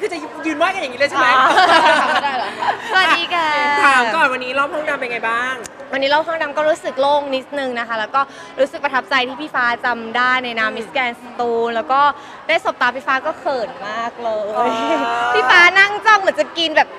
คือจะยืนไหว้กันอย่างนี้เลยใช่ไหมไม่ได้เหรอสวัสดีค่ะถามก่อนวันนี้รอบห้องดำเป็นไงบ้างวันนี้รอบห้องดำก็รู้สึกโล่งนิดนึงนะคะแล้วก็รู้สึกประทับใจที่พี่ฟ้าจำได้ในนามมิสแกรนด์สตูลแล้วก็ได้สบตาพี่ฟ้าก็เขินมากเลยพี่ฟ้านั่งจ้องเหมือนจะกินแบบ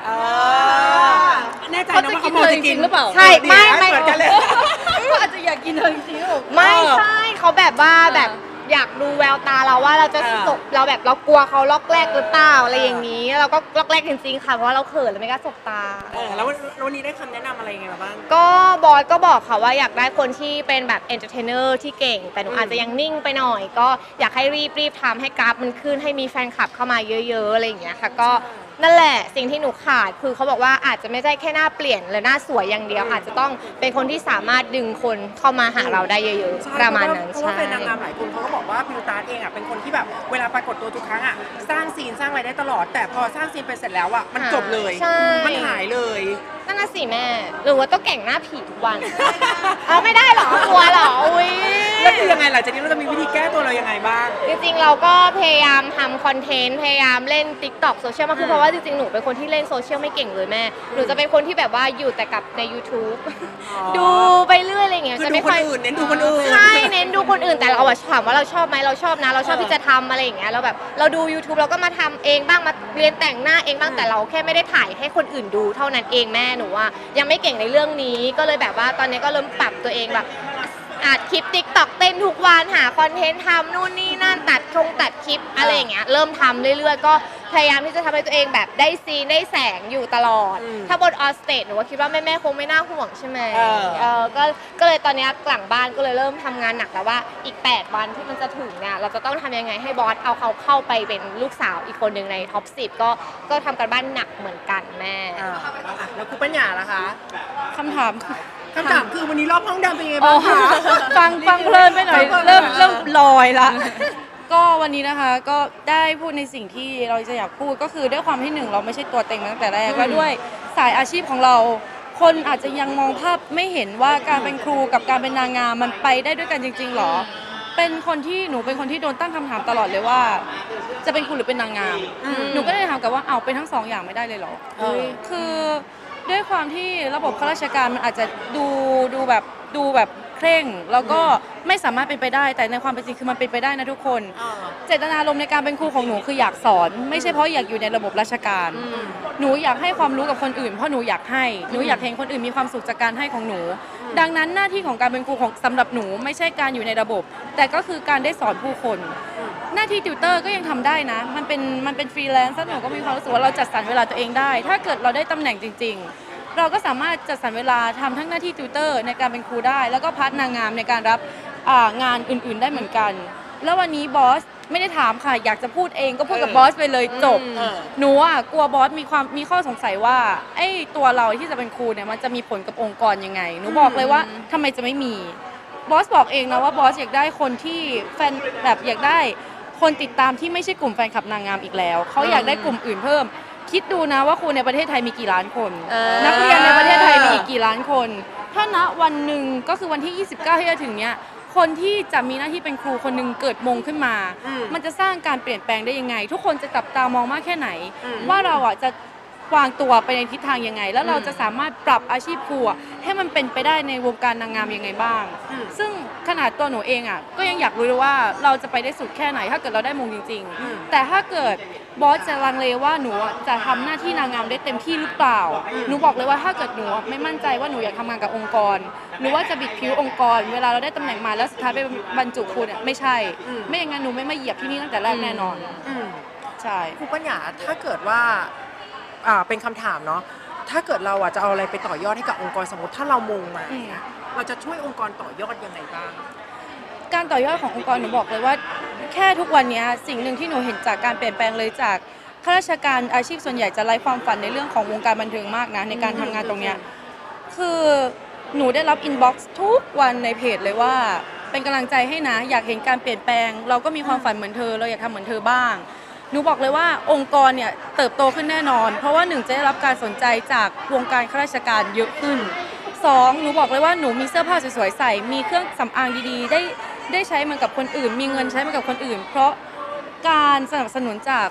แน่ใจนะว่าเขามองจะกินหรือเปล่าใช่ไม่เหมือนกันเลยเขาอาจจะอยากกินเธอจริงๆไม่ใช่เขาแบบว่าแบบอยากดูแววตาเราว่าเราจะสบเราแบบเรากลัวเขาล็อกแรกหรือเปล่าอะไรอย่างนี้เราก็ล็อกแรกจริงๆค่ะเพราะว่าเราเขินเราไม่กล้าสบตาแล้ววันนี้ได้คำแนะนำอะไรยังไงมาบ้างก็บอยก็บอกค่ะว่าอยากได้คนที่เป็นแบบเอนเตอร์เทนเนอร์ที่เก่งแต่หนูอาจจะยังนิ่งไปหน่อยก็อยากให้รีบทำให้กราฟมันขึ้นให้มีแฟนคลับเข้ามาเยอะๆอะไรอย่างเงี้ยค่ะก็นั่นแหละสิ่งที่หนูขาดคือเขาบอกว่าอาจจะไม่ใช่แค่หน้าเปลี่ยนหรือหน้าสวยอย่างเดียวอาจจะต้องเป็นคนที่สามารถดึงคนเข้ามาหาเราได้เยอะๆประมาณนั้นเพราะว่าเป็นนางงามหลายคนเขาก็บอกว่าพิวตาร์เองอ่ะเป็นคนที่แบบเวลาปรากฏตัวทุกครั้งอ่ะสร้างซีนสร้างอะไรได้ตลอดแต่พอสร้างซีนไปเสร็จแล้วอ่ะมันจบเลยมันหายเลยนั่นน่ะสิแม่หรือว่าต้องแก่งหน้าผีทุกวันเอาไม่ได้หรอกลัวหรออุ้ยแล้วคือยังไงหลังจากนี้เราจะมีวิธีแก้ตัวเรายังไงบ้างจริงๆเราก็พยายามทำคอนเทนต์พยายามเล่น TikTok โซเชียลมากขึ้นเพราะว่าจริงๆหนูเป็นคนที่เล่นโซเชียลไม่เก่งเลยแม่หนูจะเป็นคนที่แบบว่าอยู่แต่กับใน YouTube ดูไปเรื่อยอะไรอย่างเงี้ยจะไม่ค่อยเน้นดูคนอื่นใช่เน้นดูคนอื่นแต่เราถามว่าเราชอบไหมเราชอบนะเราชอบที่จะทำอะไรอย่างเงี้ยเราแบบเราดู YouTube เราก็มาทำเองบ้างมาเรียนแต่งหน้าเองบ้างแต่เราแค่ไม่ได้ถ่ายให้คนอื่นดูเท่านั้นเองแม่หนูว่ายังไม่เก่งในเรื่องนี้ก็เลยแบบว่าตอนนี้ก็เริ่มปรับตัวเองแบบอัดคลิป TikTok เต้นทุกวันหาคอนเทนต์ทำนู่นนี่นั่นตัดคลิปอะไรอย่างเงี้ยเริ่มทำเรื่อยๆก็พยายามที่จะทำให้ตัวเองแบบได้ซีนได้แสงอยู่ตลอดถ้าบนออสเตจหนูว่าคิดว่าแม่คงไม่น่าห่วงใช่ไหมก็เลยตอนนี้หลังบ้านก็เลยเริ่มทำงานหนักแล้วว่าอีก8วันที่มันจะถึงเนี่ยเราจะต้องทำยังไงให้บอสเอาเขาเข้าไปเป็นลูกสาวอีกคนหนึ่งในท็อป10ก็ทำกันบ้านหนักเหมือนกันแม่แล้วครูปัญญาล่ะคะคำถามคือวันนี้รอบห้องดำเป็นยังไงบ้างคะฟังเพลินไปหน่อยเริ่มลอยละก็วันนี้นะคะก็ได้พูดในสิ่งที่เราจะอยากพูดก็คือด้วยความที่1เราไม่ใช่ตัวเต็งมาตั้งแต่แรกและด้วยสายอาชีพของเราคนอาจจะยังมองภาพไม่เห็นว่าการเป็นครูกับการเป็นนางงามมันไปได้ด้วยกันจริงๆหรอเป็นคนที่หนูเป็นคนที่โดนตั้งคำถามตลอดเลยว่าจะเป็นครูหรือเป็นนางงามหนูก็เลยถามกับว่าเอาเป็นทั้ง2อย่างไม่ได้เลยหรอคือด้วยความที่ระบบข้าราชการมันอาจจะดูแบบเคร่งแล้วก็ไม่สามารถเป็นไปได้แต่ในความเป็นจริงคือมันเป็นไปได้นะทุกคนเจตนารมณ์ในการเป็นครูของหนูคืออยากสอนไม่ใช่เพราะอยากอยู่ในระบบราชการหนูอยากให้ความรู้กับคนอื่นเพราะหนูอยากให้หนูอยากเห็นคนอื่นมีความสุขจากการให้ของหนูดังนั้นหน้าที่ของการเป็นครูของสำหรับหนูไม่ใช่การอยู่ในระบบแต่ก็คือการได้สอนผู้คนหน้าที่ติวเตอร์ก็ยังทำได้นะมันเป็นฟรีแลนซ์หนูก็มีความรู้สึกว่าเราจัดสรรเวลาตัวเองได้ถ้าเกิดเราได้ตำแหน่งจริงๆเราก็สามารถจัดสรรเวลาทำทั้งหน้าที่ติวเตอร์ในการเป็นครูได้แล้วก็พาร์ทนางงามในการรับงานอื่นๆได้เหมือนกันแล้ววันนี้บอสไม่ได้ถามค่ะอยากจะพูดเองก็พูดกับบอสไปเลยจบหนูกลัวบอสมีข้อสงสัยว่าไอ้ตัวเราที่จะเป็นครูเนี่ยมันจะมีผลกับองค์กรยังไงหนูบอกเลยว่าทำไมจะไม่มีบอสบอกเองนะว่าบอสอยากได้คนที่แฟนแบบอยากได้คนติดตามที่ไม่ใช่กลุ่มแฟนคลับนางงามอีกแล้วเขาอยากได้กลุ่มอื่นเพิ่มคิดดูนะว่าครูในประเทศไทยมีกี่ล้านคนนักเรียนในประเทศไทยมีอีกกี่ล้านคนถ้าณวันหนึ่งก็คือวันที่29ที่จะถึงเนี้ยคนที่จะมีหน้าที่เป็นครูคนหนึ่งเกิดมงขึ้นมามันจะสร้างการเปลี่ยนแปลงได้ยังไงทุกคนจะจับตามองมากแค่ไหนว่าเราจะวางตัวไปในทิศทางยังไงแล้วเราจะสามารถปรับอาชีพครูให้มันเป็นไปได้ในวงการนางงามยังไงบ้างซึ่งขนาดตัวหนูเองก็ยังอยากรู้เลยว่าเราจะไปได้สุดแค่ไหนถ้าเกิดเราได้มงจริงๆแต่ถ้าเกิดบอสจะลังเลว่าหนูจะทำหน้าที่นางงามได้เต็มที่หรือเปล่าหนูบอกเลยว่าถ้าเกิดหนูไม่มั่นใจว่าหนูอยากทำงานกับองค์กรหรือว่าจะบิดผิวองค์กรเวลาเราได้ตำแหน่งมาแล้วสุดท้ายไปบรรจุครูเนี่ยไม่ใช่ไม่อย่างนั้นหนูไม่มาเหยียบที่นี่ตั้งแต่แรกแน่นอนใช่ครูปัญญาถ้าเกิดว่าเป็นคำถามเนาะถ้าเกิดเราจะเอาอะไรไปต่อยอดให้กับองค์กรสมมติถ้าเรามงมาเราจะช่วยองค์กรต่อยอดยังไงบ้างการต่อยอดขององค์กรหนูบอกเลยว่าแค่ทุกวันนี้สิ่งหนึ่งที่หนูเห็นจากการเปลี่ยนแปลงเลยจากข้าราชการอาชีพส่วนใหญ่จะไร้ความฝันในเรื่องของวงการบันเทิงมากนะในการทำงานตรงเนี้ยคือหนูได้รับอินบ็อกซ์ทุกวันในเพจเลยว่าเป็นกำลังใจให้นะอยากเห็นการเปลี่ยนแปลงเราก็มีความฝันเหมือนเธอเราอยากทำเหมือนเธอบ้างหนูบอกเลยว่าองค์กรเนี่ยเติบโตขึ้นแน่นอนเพราะว่า1จะได้รับการสนใจจากวงการข้าราชการเยอะขึ้น2หนูบอกเลยว่าหนูมีเสื้อผ้าสวยๆใส่มีเครื่องสำอางดีๆได้ใช้เหมือนกับคนอื่นมีเงินใช้เหมือนกับคนอื่นเพราะการสนับสนุนจากค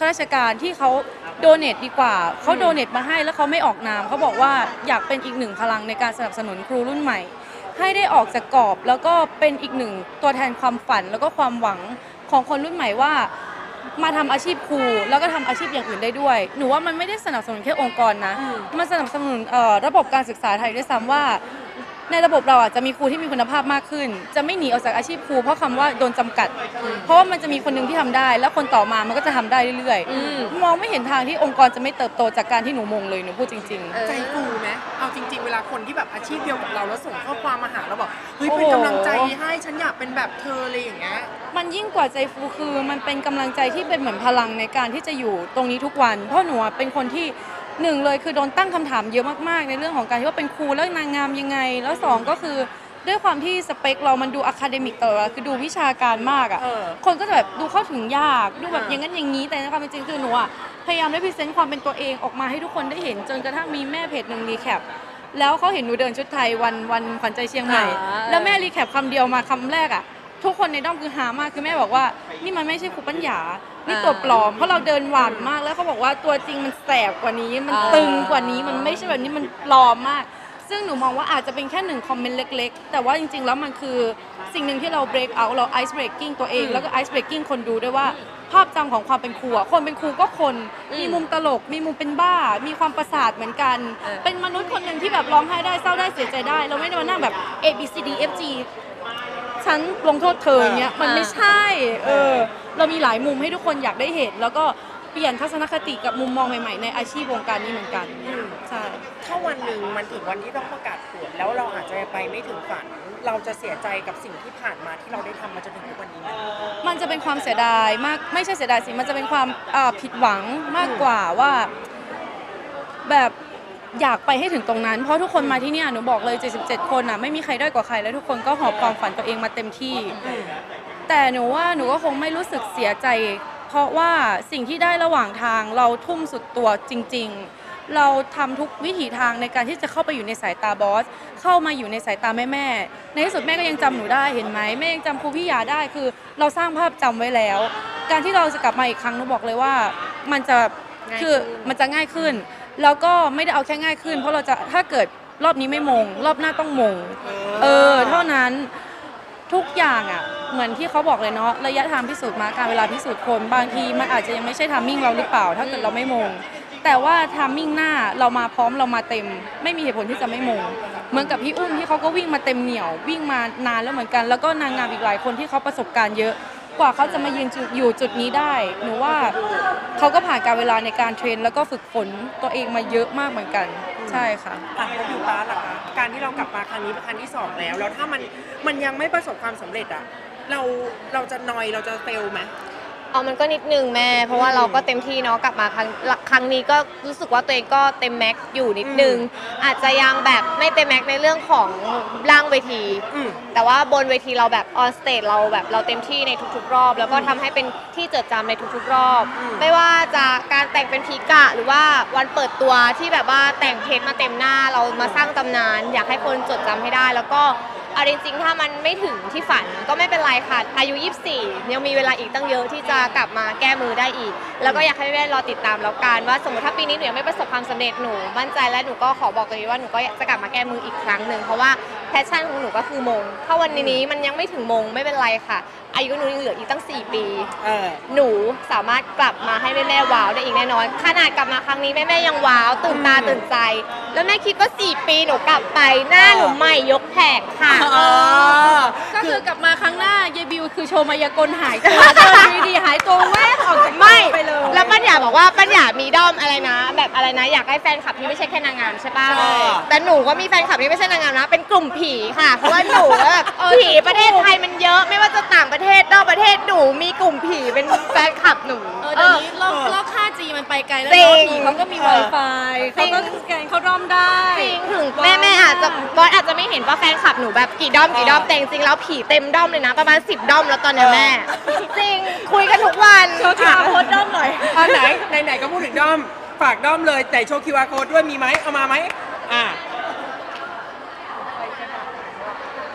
ข้าราชการที่เขาโดเนทดีกว่าเขาโดเนทมาให้แล้วเขาไม่ออกนามเขาบอกว่าอยากเป็นอีกหนึ่งพลังในการสนับสนุนครูรุ่นใหม่ให้ได้ออกจากกรอบแล้วก็เป็นอีกหนึ่งตัวแทนความฝันแล้วก็ความหวังของคนรุ่นใหม่ว่ามาทำอาชีพครูแล้วก็ทำอาชีพอย่างอื่นได้ด้วยหนูว่ามันไม่ได้สนับสนุนแค่องค์กรนะมันสนับสนุนระบบการศึกษาไทยด้วยซ้ำว่าในระบบเราจะมีครูที่มีคุณภาพมากขึ้นจะไม่หนีออกจากอาชีพครูเพราะคำว่าโดนจำกัดเพราะว่ามันจะมีคนหนึ่งที่ทำได้แล้วคนต่อมามันก็จะทำได้เรื่อยๆมองไม่เห็นทางที่องค์กรจะไม่เติบโตจากการที่หนูมงเลยหนูพูดจริงๆใจฟูไหมเอาจริงๆเวลาคนที่แบบอาชีพเดียวกับเราแล้วส่งข้อความมาหาเราบอกเฮ้ยเป็นกำลังใจให้ฉันอยากเป็นแบบเธออะไรอย่างเงี้ยมันยิ่งกว่าใจฟูคือมันเป็นกำลังใจที่เป็นเหมือนพลังในการที่จะอยู่ตรงนี้ทุกวันเพราะหนูเป็นคนที่หนึ่งเลยคือโดนตั้งคำถามเยอะมากๆในเรื่องของการที่ว่าเป็นครูแล้วนางงามยังไงแล้วสองก็คือด้วยความที่สเปคเรามันดูอะคาเดมิกตลอดคือดูวิชาการมากอ่ะคนก็จะแบบดูเข้าถึงยากดูแบบอย่างนั้นอย่างนี้แต่ในความเป็นจริงคือหนูอ่ะพยายามได้พรีเซนต์ความเป็นตัวเองออกมาให้ทุกคนได้เห็นจนกระทั่งมีแม่เพจหนึ่งรีแคปแล้วเขาเห็นหนูเดินชุดไทยวันขวัญใจเชียงใหม่แล้วแม่รีแคปคำเดียวมาคำแรกอ่ะทุกคนในด้อมคือฮามากคือแม่บอกว่านี่มันไม่ใช่ครูปัญญานี่ตัวปลอมเพราะเราเดินหวานมากแล้วเขาบอกว่าตัวจริงมันแสบกว่านี้มันตึงกว่านี้มันไม่ใช่แบบนี้มันปลอมมากซึ่งหนูมองว่าอาจจะเป็นแค่หนึ่งคอมเมนต์เล็กๆแต่ว่าจริงๆแล้วมันคือสิ่งหนึ่งที่เรา break out เรา ice breaking ตัวเองแล้วก็ ice breaking คนดูด้วยว่าภาพจำของความเป็นครูคนเป็นครูก็คนมีมุมตลกมีมุมเป็นบ้ามีความประสาทเหมือนกันเป็นมนุษย์คนหนึ่งที่แบบร้องไห้ได้เศร้าได้เสียใจได้เราไม่ได้มานั่งแบบ A B C D F G ฉันลงโทษเธออย่างเงี้ยมันไม่ใช่เรามีหลายมุมให้ทุกคนอยากได้เห็นแล้วก็เปลี่ยนทัศนคติกับมุมมองใหม่ๆในอาชีพวงการนี้เหมือนกันใช่ถ้าวันหนึ่งมันถึงวันที่ต้องประกาศผลแล้วเราอาจจะไปไม่ถึงฝันเราจะเสียใจกับสิ่งที่ผ่านมาที่เราได้ทำมาจนถึงทุกวันนี้ไหมมันจะเป็นความเสียดายมากไม่ใช่เสียดายสิมันจะเป็นความผิดหวังมากกว่าว่าแบบอยากไปให้ถึงตรงนั้นเพราะทุกคนมาที่นี่หนูบอกเลย77คนไม่มีใครด้อยกว่าใครและทุกคนก็หอบความฝันตัวเองมาเต็มที่แต่หนูว่าหนูก็คงไม่รู้สึกเสียใจเพราะว่าสิ่งที่ได้ระหว่างทางเราทุ่มสุดตัวจริงๆเราทำทุกวิถีทางในการที่จะเข้าไปอยู่ในสายตาบอสเข้ามาอยู่ในสายตาแม่ในที่สุดแม่ก็ยังจำหนูได้เห็นไหมแม่ยังจำครูพี่ยาได้คือเราสร้างภาพจำไว้แล้วการที่เราจะกลับมาอีกครั้งหนูบอกเลยว่ามันจะง่ายขึ้นแล้วก็ไม่ได้เอาแค่ง่ายขึ้นเพราะเราจะถ้าเกิดรอบนี้ไม่มงรอบหน้าต้องมงเท่านั้นทุกอย่างเหมือนที่เขาบอกเลยเนาะระยะทางพิสูจน์มาการเวลาพิสูจน์คนบางทีมันอาจจะยังไม่ใช่ทามมิ่งเราหรือเปล่าถ้าเกิดเราไม่มงแต่ว่าทามมิ่งหน้าเรามาพร้อมเรามาเต็มไม่มีเหตุผลที่จะไม่มงเหมือนกับพี่อุ้มที่เขาก็วิ่งมาเต็มเหนียววิ่งมานานแล้วเหมือนกันแล้วก็นางงามอีกหลายคนที่เขาประสบการณ์เยอะกว่าเขาจะมายืนอยู่จุดนี้ได้หนูว่าเขาก็ผ่านการเวลาในการเทรนแล้วก็ฝึกฝนตัวเองมาเยอะมากเหมือนกันใช่ค่ะแล้วอยู่ป้าล่ะคะการที่เรากลับมาครั้งนี้เป็นครั้งที่2แล้วถ้ามันยังไม่ประสบความสำเร็จเราจะนอยเราจะเฟลไหมมันก็นิดนึงแม่เพราะว่าเราก็เต็มที่เนาะกลับมาครั้งนี้ก็รู้สึกว่าตัวเองก็เต็มแม็กอยู่นิดนึงอาจจะยังแบบไม่เต็มแม็กในเรื่องของล่างเวทีแต่ว่าบนเวทีเราแบบออนสเตจเราเต็มที่ในทุกๆรอบแล้วก็ทำให้เป็นที่จดจำในทุกๆรอบไม่ว่าจะการแต่งเป็นพีกะหรือว่าวันเปิดตัวที่แบบว่าแต่งเพชรมาเต็มหน้าเรามาสร้างตำนานอยากให้คนจดจำให้ได้แล้วก็เอาจริงๆถ้ามันไม่ถึงที่ฝันก็ไม่เป็นไรค่ะอายุ24ยังมีเวลาอีกตั้งเยอะที่จะกลับมาแก้มือได้อีกแล้วก็อยากให้แม่รอติดตามแล้วกันว่าสมมติถ้าปีนี้หนูยังไม่ประสบความสำเร็จหนูมั่นใจและหนูก็ขอบอกตัวเองว่าหนูก็จะกลับมาแก้มืออีกครั้งหนึ่งเพราะว่าแพชชั่นของหนูก็คือมงถ้าวันนี้มันยังไม่ถึงมงไม่เป็นไรค่ะอายุหนูยังเหลืออีกตั้ง4 ปีหนูสามารถกลับมาให้แม่ว้าวได้อีกแน่นอนขนาดกลับมาครั้งนี้แม่ยังว้าวตื่นตาตื่นใจแล้วแม่คิดว่า4 ปีหนูกลับไปหน้าหนูใหม่ยกแผกค่ะก็คือกลับมาครั้งหน้ายายบิวคือโชว์มายากลหายตัวเดินดีหายตัวแวบออกจากไม่ไปเลยแล้วปัญญาบอกว่าปัญญามีด้อมอะไรนะแบบอะไรนะอยากให้แฟนคลับที่ไม่ใช่แค่นางงามใช่ป่ะแต่หนูก็มีแฟนคลับที่ไม่ใช่นางงามนะเป็นกลุ่มผีค่ะเพราะว่าหนูแบบผีประเทศไทยมันเยอะไม่ว่าจะต่างประเทศนอกประเทศหนูมีกลุ่มผีเป็นแฟนคลับหนูเดี๋ยวนี้โลก 5G มันไปไกลแล้วเนาะผีเขาก็มี Wi-Fi เขาก็สแกนเขาด้อมได้จริงถึงแม่อาจจะบอสอาจจะไม่เห็นว่าแฟนคลับหนูแบบกี่ด้อมแต่จริงๆแล้วผีเต็มด้อมเลยนะประมาณ10 ด้อมแล้วตอนนี้แม่จริงคุยกันทุกวันโชว์ QR code ด้อมหน่อยไหนก็พูดถึงด้อมฝากด้อมเลยแต่โชว์ QR code ด้วยมีไหมเอามาไหมเดี๋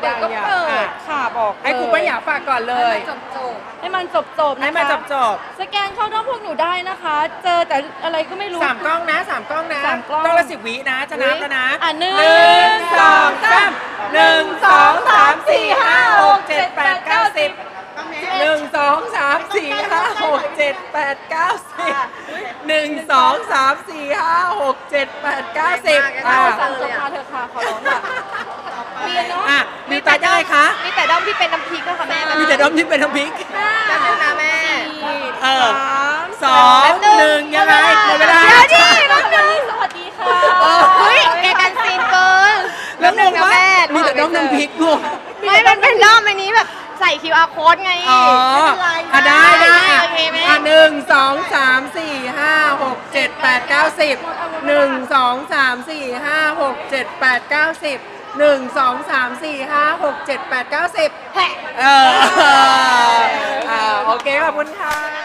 ปิดก็ยังเปิดอ่ะค่ะบอกให้ครูป้าหยาฝากก่อนเลยให้มันจบๆนะคะให้มาจบสแกนเข้าด้อมพวกหนูได้นะคะ เจอแต่อะไรก็ไม่รู้สามกล้องนะสามกล้องนะสามกล้องต้องละ10 วินะจะนับแล้วนะอ่ะหนึ่งสองสาม1 2 3 4 5 6 7 8 9 10 1 2 3 4 5 6 7 8 9 10 1 2 3 4 5 6 7 8 9 10 เอาสั่งจบมาเถอะค่ะขอร้องค่ะเรียนเนาะอ่ะมีตายังไงคะมีแต่ด้อมที่เป็นน้ำพริกก็ค่ะแม่มีแต่ดมที่เป็นน้ำพริกแป๊บนึงนะแม่เออ 2 1ยังไงหมดเวลาเดี๋ยวดิสวัสดีค่ะเฮ้ยแกกันซีนเกินแล้วงงนะว่าแม่มีแต่ดมน้ำพริกงงไม่มันเป็นด้อมอันนี้แบบใส่ QR code ไงอ๋อไม่เป็นไรอ่ะได้อ่ะโอเคแม่อ่ะ1 2 3 4 5 6 7 8 9 10 1 2 3 4 5 6 7 8 9 10 1 2 3 4 5 6 7 8 9 10 แฮะโอเคขอบคุณค่ะ